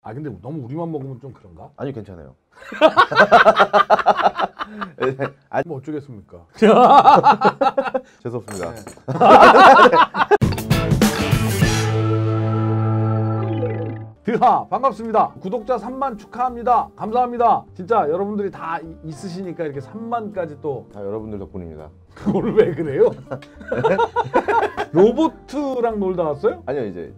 아 근데 너무 우리만 먹으면 좀 그런가? 아니 괜찮아요. 뭐 어쩌겠습니까? 죄송합니다. 네. 드하 반갑습니다. 구독자 3만 축하합니다. 감사합니다. 진짜 여러분들이 다 있으시니까 이렇게 3만까지 또 다 여러분들 덕분입니다. 그걸 왜 그래요? 로봇랑 놀다 왔어요? 아니요 이제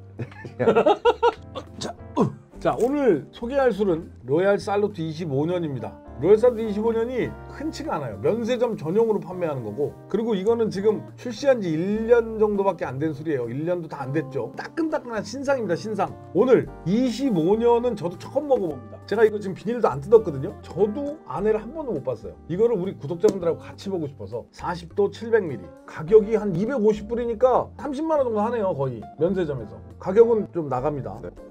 자 오늘 소개할 술은 로얄 살루트 25년입니다. 로얄 살루트 25년이 흔치가 않아요. 면세점 전용으로 판매하는 거고, 그리고 이거는 지금 출시한 지 1년 정도밖에 안 된 술이에요. 1년도 다 안 됐죠. 따끈따끈한 신상입니다. 신상. 오늘 25년은 저도 처음 먹어봅니다. 제가 이거 지금 비닐도 안 뜯었거든요. 저도 안에를 한 번도 못 봤어요. 이거를 우리 구독자분들하고 같이 보고 싶어서 40도 700ml 가격이 한 250불이니까 30만 원 정도 하네요. 거의 면세점에서. 가격은 좀 나갑니다. 네.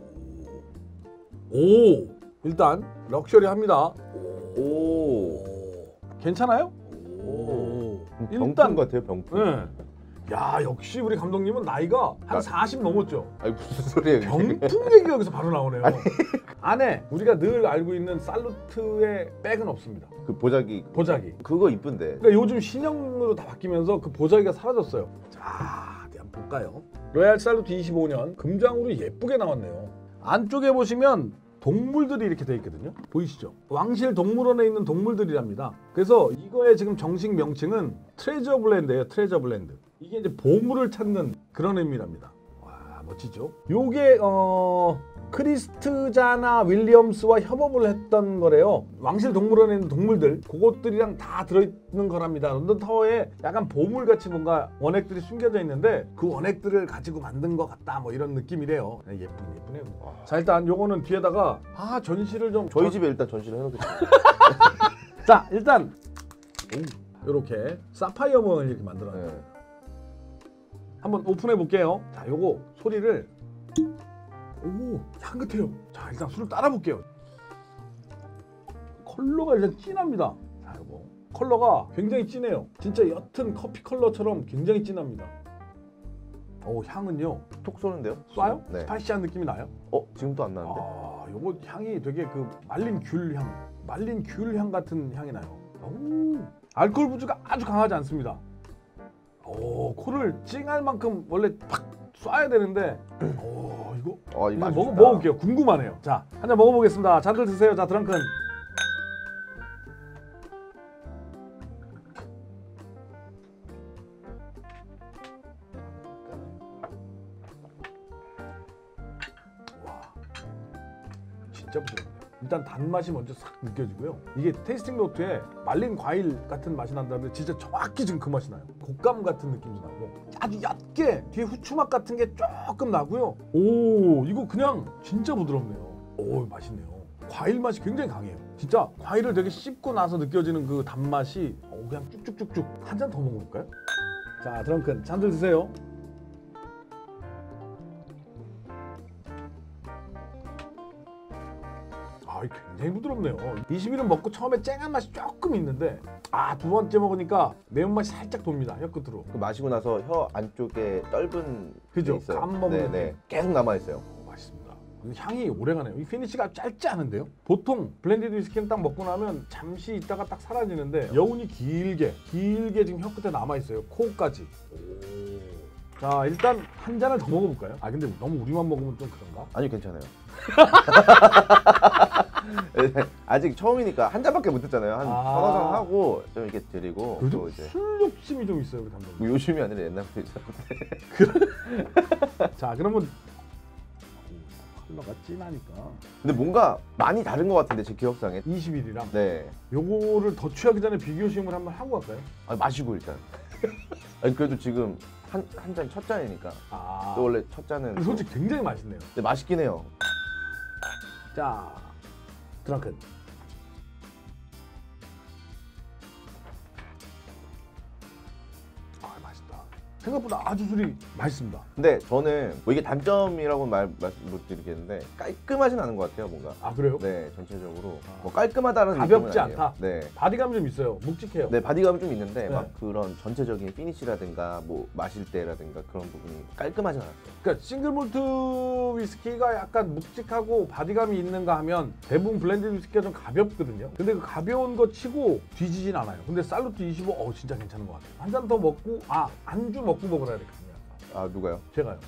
오, 일단 럭셔리합니다. 오. 괜찮아요? 오. 일단 병품 같아요 병품. 네. 야 역시 우리 감독님은 나이가 한 40 넘었죠. 아니 무슨 소리예요? 병품 얘기가 여기서 바로 나오네요. 안에 우리가 늘 알고 있는 살루트의 백은 없습니다. 그 보자기 그거 이쁜데. 그러니까 요즘 신형으로 다 바뀌면서 그 보자기가 사라졌어요. 자, 한번 볼까요? 로얄 살루트 25년 금장으로 예쁘게 나왔네요. 안쪽에 보시면 동물들이 이렇게 돼 있거든요. 보이시죠? 왕실 동물원에 있는 동물들이랍니다. 그래서 이거의 지금 정식 명칭은 트레저 블렌드예요. 트레저 블렌드. 이게 이제 보물을 찾는 그런 의미랍니다. 와, 멋지죠? 요게 크리스트자나 윌리엄스와 협업을 했던 거래요. 왕실 동물원에 있는 동물들, 그것들이랑 다 들어있는 거랍니다. 런던 타워에 약간 보물같이 뭔가 원액들이 숨겨져 있는데 그 원액들을 가지고 만든 것 같다, 뭐 이런 느낌이래요. 예쁘네요. 자, 일단 요거는 뒤에다가 전시를 좀 저희 집에 일단 전시를 해놓겠습니다. 자, 일단 이렇게 사파이어 모양을 이렇게 만들어놨어요. 네. 한번 오픈해 볼게요. 자, 요거 소리를. 오, 향긋해요. 자, 일단 술을 따라 볼게요. 컬러가 일단 진합니다. 자, 요거 컬러가 굉장히 진해요. 진짜 옅은 커피 컬러처럼 굉장히 진합니다. 오, 향은요 톡 쏘는데요? 쏴요? 네. 스파이시한 느낌이 나요? 지금도 안 나는데? 요거 향이 되게 그 말린 귤향 같은 향이 나요. 오, 알코올 부주가 아주 강하지 않습니다. 오, 코를 찡할 만큼 원래 팍 쏴야 되는데 이거 이거 먹어볼게요. 궁금하네요. 자, 한 잔 먹어보겠습니다. 잔들 드세요. 자, 드렁큰. 와, 진짜 부드럽네요. 일단 단맛이 먼저 싹 느껴지고요. 이게 테이스팅 노트에 말린 과일 같은 맛이 난다는데 진짜 정확히 지금 그 맛이 나요. 곶감 같은 느낌도 나고 아주 옅게 뒤에 후추맛 같은 게 조금 나고요. 오, 이거 그냥 진짜 부드럽네요. 오, 맛있네요. 과일 맛이 굉장히 강해요. 진짜 과일을 되게 씹고 나서 느껴지는 그 단맛이 그냥 쭉쭉쭉쭉. 한 잔 더 먹어볼까요? 자, 드렁큰 잔들 드세요. 굉장히 부드럽네요. 20일은 먹고 처음에 쨍한 맛이 조금 있는데 두 번째 먹으니까 매운맛이 살짝 돕니다. 혀 끝으로. 마시고 나서 혀 안쪽에 떫은 그죠? 게 있어요. 감 먹는 네. 계속 남아있어요. 맛있습니다. 향이 오래가네요. 이 피니시가 짧지 않은데요? 보통 블렌디드 위스키는 딱 먹고 나면 잠시 있다가 딱 사라지는데 여운이 길게 지금 혀 끝에 남아있어요. 코까지. 자, 일단 한 잔을 더 먹어볼까요? 근데 너무 우리만 먹으면 좀 그런가? 아니 괜찮아요. 아직 처음이니까 한 잔밖에 못 했잖아요. 한 서너 잔 하고 좀 이렇게 드리고. 요즘 이제 술 욕심이 좀 있어요, 우리 감독님. 뭐 요즘이 아니라 옛날부터 있었는데. 자, 그러면 컬러가 진하니까. 근데 뭔가 많이 다른 것 같은데 제 기억상에. 20일이랑. 네. 요거를 더 취하기 전에 비교 시음을 한번 하고 갈까요? 마시고 일단. 그래도 지금 한 잔 첫 잔이니까. 또 원래 첫 잔은 솔직히 굉장히 맛있네요. 네, 맛있긴 해요. 자, 드렁큰. 맛있다. 생각보다 아주 술이 맛있습니다. 근데 저는 뭐 이게 단점이라고 말씀 못 드리겠는데 깔끔하진 않은 것 같아요, 뭔가. 아 그래요? 네, 전체적으로 뭐 깔끔하다는 가볍지 느낌은 아니에요. 않다? 네. 바디감이 좀 있어요. 묵직해요. 네, 바디감이 좀 있는데 네. 막 그런 전체적인 피니시라든가 뭐 마실 때라든가 그런 부분이 깔끔하진 않았어요. 그러니까 싱글몰트 위스키가 약간 묵직하고 바디감이 있는가 하면 대부분 블렌디드 위스키가 좀 가볍거든요. 근데 그 가벼운 거 치고 뒤지진 않아요. 근데 살루트 25 진짜 괜찮은 것 같아요. 한 잔 더 먹고 안주 먹고 먹으라 그랬거든요. 아, 누가요? 제가요.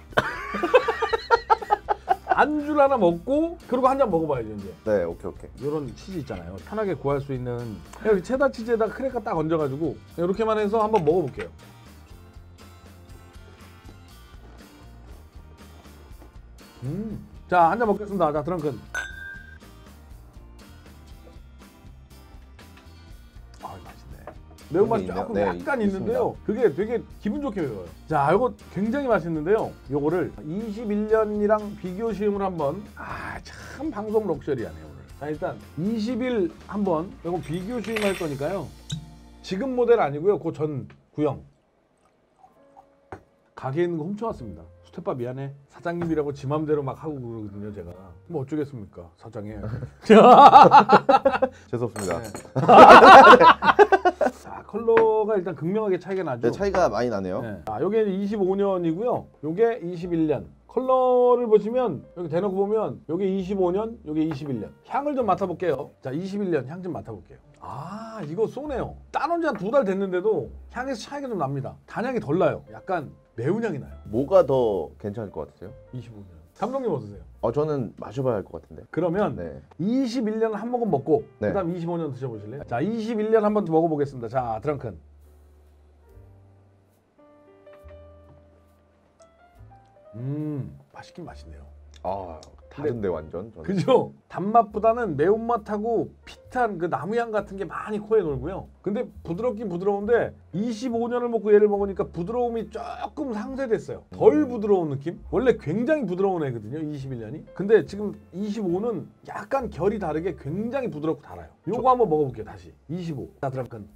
안주를 하나 먹고 그리고 한 잔 먹어봐야죠 이제. 네, 오케이. 이런 치즈 있잖아요. 편하게 구할 수 있는 여기 체다 치즈에다가 크래커 딱 얹어가지고 이렇게만 해서 한번 먹어볼게요. 자, 한 잔 먹겠습니다. 자, 드렁큰. 맛있네. 매운맛이 조금 네, 약간 있습니다. 있는데요. 그게 되게 기분 좋게 매워요. 자, 이거 굉장히 맛있는데요. 요거를 21년이랑 비교 시음을 한번 참 방송 럭셔리하네요 오늘. 자, 일단 20일 한번 이거 비교 시음할 거니까요. 지금 모델 아니고요. 그 전 구형. 가게에 있는 거 훔쳐왔습니다. 수태빠 미안해. 사장님이라고 지 맘대로 막 하고 그러거든요, 제가. 뭐 어쩌겠습니까, 사장이. 죄송합니다. 네. 자, 컬러가 일단 극명하게 차이가 나죠. 네, 차이가 많이 나네요. 네. 요게 25년이고요. 요게 21년. 컬러를 보시면 여기 대놓고 보면 요게 25년, 요게 21년. 향을 좀 맡아볼게요. 자, 21년 향 좀 맡아볼게요. 이거 쏘네요. 따놓은 지 한 2달 됐는데도 향에서 차이가 좀 납니다. 단향이 덜 나요. 약간 매운 향이 나요. 뭐가 더 괜찮을 것 같으세요? 25년. 감독님 어떠세요? 저는 마셔봐야 할 것 같은데. 그러면 네. 21년 한 모금 먹고 네. 그다음 25년 드셔보실래요? 자, 21년 한번 먹어보겠습니다. 자, 드렁큰. 맛있긴 맛있네요. 다른데 완전. 저는. 그죠? 단맛보다는 매운맛하고 핏한 그 나무향 같은 게 많이 코에 돌고요. 근데 부드럽긴 부드러운데 25년을 먹고 얘를 먹으니까 부드러움이 조금 상쇄됐어요. 덜 부드러운 느낌? 원래 굉장히 부드러운 애거든요, 21년이. 근데 지금 25는 약간 결이 다르게 굉장히 부드럽고 달아요. 요거 한번 먹어볼게요, 다시. 25. 자, 드럼큰.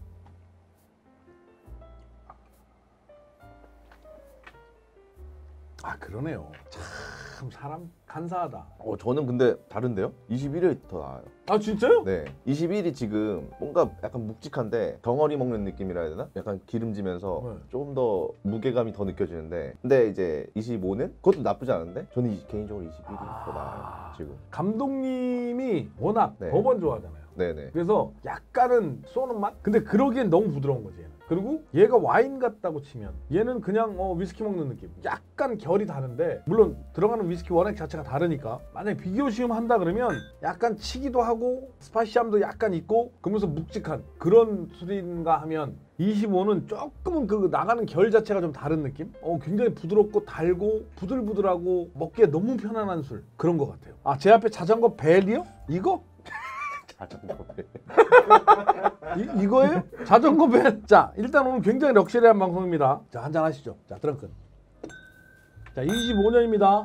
그러네요. 참 사람 간사하다. 저는 근데 다른데요? 21이 더 나아요. 진짜요? 네. 21이 지금 뭔가 약간 묵직한데 덩어리 먹는 느낌이라 해야 되나? 약간 기름지면서 네. 조금 더 무게감이 더 느껴지는데 근데 이제 25는 그것도 나쁘지 않은데 저는 개인적으로 21이 더 나아요. 지금. 감독님이 워낙 네. 버번 좋아하잖아요. 네네. 그래서 약간은 쏘는 맛? 근데 그러기엔 너무 부드러운 거지 얘는. 그리고 얘가 와인 같다고 치면 얘는 그냥 위스키 먹는 느낌. 약간 결이 다른데 물론 들어가는 위스키 원액 자체가 다르니까 만약에 비교 시음 한다 그러면 약간 치기도 하고 스파이시함도 약간 있고 그러면서 묵직한 그런 술인가 하면 25는 조금은 그 나가는 결 자체가 좀 다른 느낌? 굉장히 부드럽고 달고 부들부들하고 먹기에 너무 편안한 술 그런 것 같아요. 제 앞에 자전거 벨이요? 이거? 자전거 벨. 이거예요? 자전거 벨. 자, 일단 오늘 굉장히 럭셔리한 방송입니다. 자, 한잔 하시죠. 자, 드렁큰. 자, 25년입니다.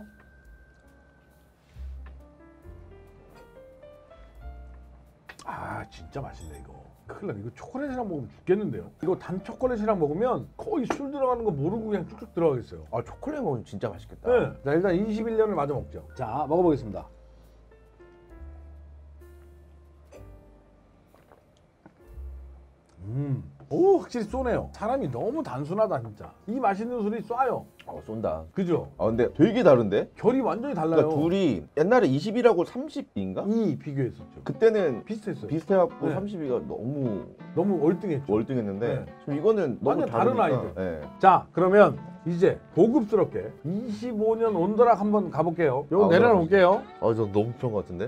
진짜 맛있네 이거. 큰일 나네. 이거 초콜릿이랑 먹으면 죽겠는데요. 이거 단 초콜릿이랑 먹으면 거의 술 들어가는 거 모르고 그냥 쭉쭉 들어가겠어요. 초콜릿 먹으면 진짜 맛있겠다. 네. 자, 일단 21년을 마저 먹죠. 자, 먹어보겠습니다. 확실히 쏘네요. 사람이 너무 단순하다 진짜. 이 맛있는 술이 쏴요. 쏜다. 그죠? 근데 되게 다른데? 결이 완전히 달라요. 그러니까 둘이 옛날에 20이라고 30인가? 이 비교했었죠. 그때는 비슷했어요. 비슷해갖고 네. 32가 너무 월등했죠. 월등했는데 네. 지금 이거는 너무 완전 다른 다르니까. 아이들. 네. 자, 그러면 이제 고급스럽게 25년 온도락 한번 가볼게요. 요거 내려놓을게요. 저 너무 편한 것 같은데?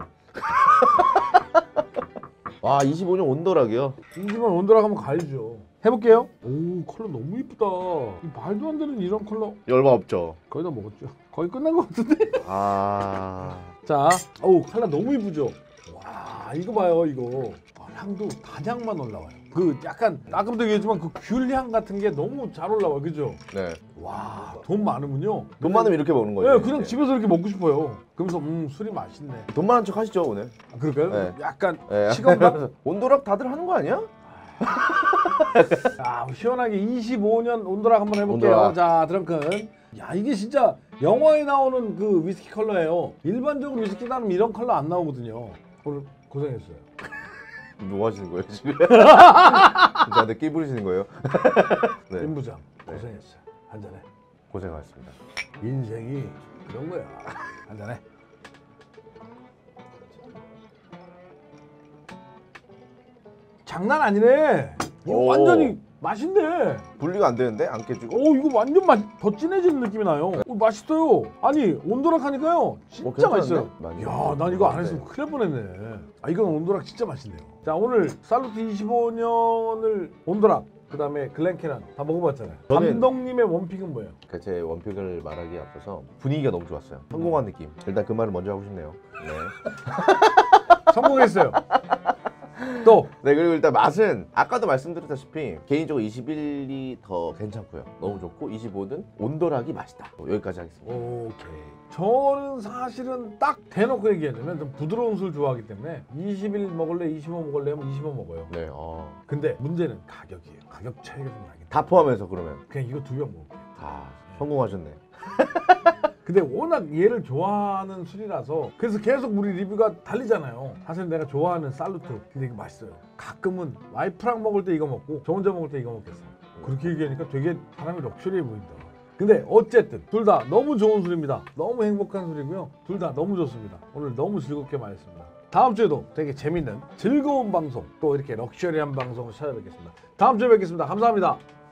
25년 온도락이요? 25년 온도락 한번 가야죠. 해볼게요. 오, 컬러 너무 이쁘다. 이 말도 안 되는 이런 컬러. 열마 없죠? 거의 다 먹었죠. 거의 끝난 것 같은데? 아... 자, 컬러 너무 이쁘죠? 와, 이거 봐요, 이거. 향도 단향만 올라와요. 그 약간 아까부터 얘기했지만 그 귤향 같은 게 너무 잘 올라와요, 그죠? 네. 와, 돈 많으면요. 돈 많으면 이렇게 먹는 거예요. 네, 그냥 집에서 이렇게 먹고 싶어요. 그러면서 술이 맛있네. 돈 많은 척 하시죠 오늘. 그럴까요? 네. 약간 네. 시간만? 온도락 다들 하는 거 아니야? 시원하게 25년 온도락 한번 해볼게요. 온도락. 자, 드렁큰. 야, 이게 진짜 영화에 나오는 그 위스키 컬러예요. 일반적으로 위스키 나면 이런 컬러 안 나오거든요. 오늘 고생했어요. 뭐 하시는 거예요 지금? 저한테 끼 부리시는 거예요? 네. 임부장 고생했어요. 한잔해. 고생하셨습니다. 인생이 그런 거야. 한잔해. 장난 아니네. 이거 오. 완전히 맛인데. 분리가 안 되는데 안 깨지고? 이거 완전 더 진해지는 느낌이 나요. 맛있어요. 아니 온도락 하니까요 진짜 괜찮은데? 맛있어요. 많이 야, 난 이거 안 괜찮은데. 했으면 큰일 날 뻔했네. 이건 온도락 진짜 맛있네요. 자, 오늘 살루트 25년을 온도락, 그다음에 글렌캐넌 다 먹어봤잖아요. 저는- 감독님의 원픽은 뭐예요? 그러니까 제 원픽을 말하기에 앞서서 분위기가 너무 좋았어요. 성공한 느낌. 일단 그 말을 먼저 하고 싶네요. 네. 성공했어요. 또 네, 그리고 일단 맛은 아까도 말씀드렸다시피 개인적으로 21이 더 괜찮고요. 너무 좋고 25는 온도락이 맛있다. 여기까지 하겠습니다. 오케이. 저는 사실은 딱 대놓고 얘기하자면 좀 부드러운 술 좋아하기 때문에 21 먹을래, 25 먹을래 하면 25 먹어요. 네, 근데 문제는 가격이에요. 가격 차이가 좀 나긴 해. 다 포함해서 그러면 그냥 이거 2병 먹을게요. 성공하셨네. 근데 워낙 얘를 좋아하는 술이라서 그래서 계속 우리 리뷰가 달리잖아요. 사실 내가 좋아하는 살루트, 근데 이거 맛있어요. 가끔은 와이프랑 먹을 때 이거 먹고 저 혼자 먹을 때 이거 먹겠어요. 그렇게 얘기하니까 되게 사람이 럭셔리해 보인다. 근데 어쨌든 둘 다 너무 좋은 술입니다. 너무 행복한 술이고요. 둘 다 너무 좋습니다. 오늘 너무 즐겁게 마셨습니다. 다음 주에도 되게 재밌는 즐거운 방송, 또 이렇게 럭셔리한 방송을 찾아뵙겠습니다. 다음 주에 뵙겠습니다. 감사합니다.